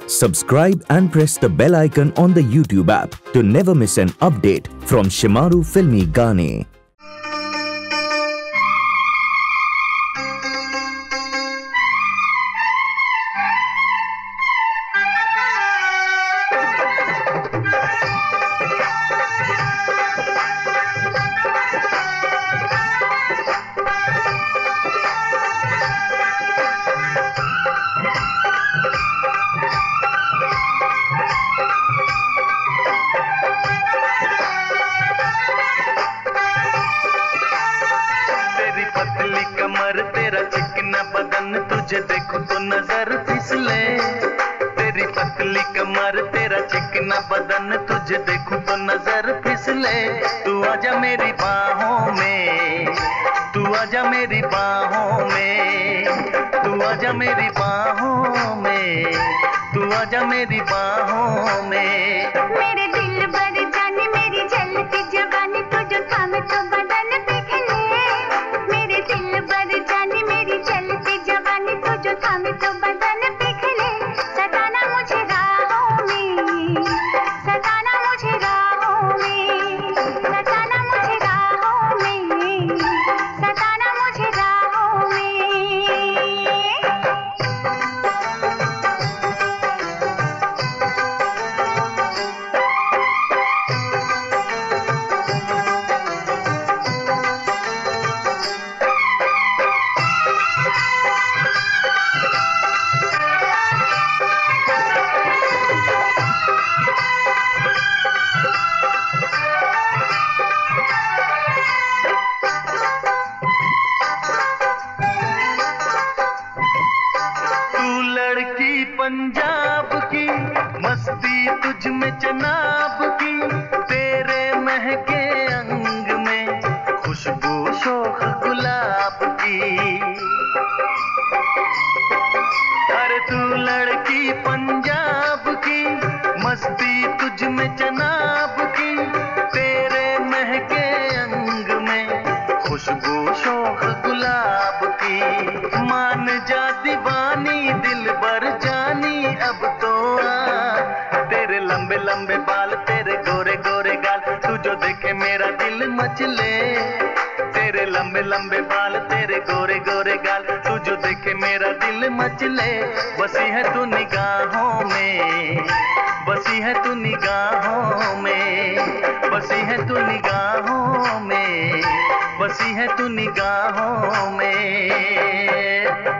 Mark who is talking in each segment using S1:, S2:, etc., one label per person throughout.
S1: Subscribe and press the bell icon on the YouTube app to never miss an update from Shimaru Filmy Gaane.
S2: पतली कमर तेरा चिकना बदन तुझे देखूं तो नजर फिसले। तेरी पतली कमर तेरा चिकना बदन तुझे देखूं तो नजर फिसले। तू आजा मेरी बाहों में, तू आजा मेरी बाहों में, तू आजा मेरी बाहों में, तू आजा मेरी बाहों में।
S3: मेरे दिल भर जाने मेरी झलकी जवानी तुझे थामे तो बदन पिघले। मेरे दिल भर जाने मेरी झलकी जवानी तुझे थामे तो बदन पिघले। सताना मुझे राहों में, सताना मुझे राहों में, सताना मुझे राहों में, सताना मुझे राहों में। पंजाब की मस्ती तुझ में जनाब की, तेरे महके अंग में खुशबू शोख गुलाब की। अरे तू लड़की पंजाब की मस्ती तुझ में जनाब की, तेरे महके अंग में खुशबू शोख गुलाब की। मान जा दीवानी दिल भर जानी अब तो आ। तेरे लंबे लंबे बाल तेरे गोरे गोरे गाल तू जो देखे मेरा दिल मचले। तेरे लंबे लंबे बाल तेरे गोरे गोरे गाल तू जो देखे मेरा दिल मचले। बसी है तू निगाहों में, बसी है तू निगाहों में, बसी है तू निगाहों में, बसी है तू निगाहों में।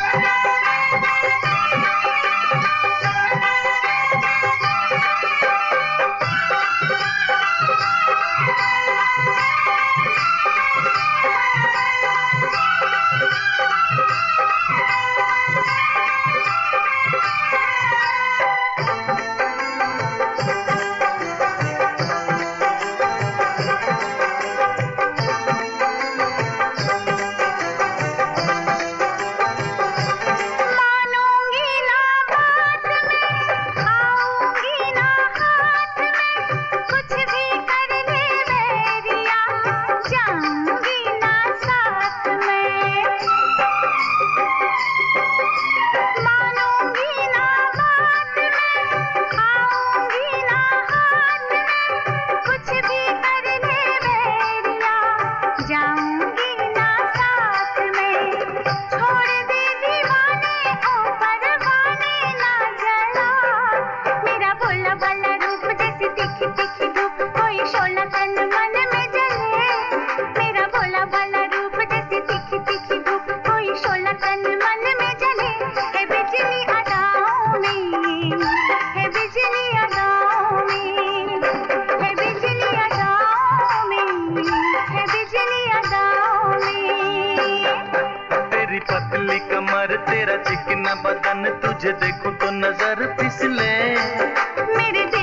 S3: पतली कमर तेरा चिकना बदन तुझे देखूं तो नजर फिसले। मेरे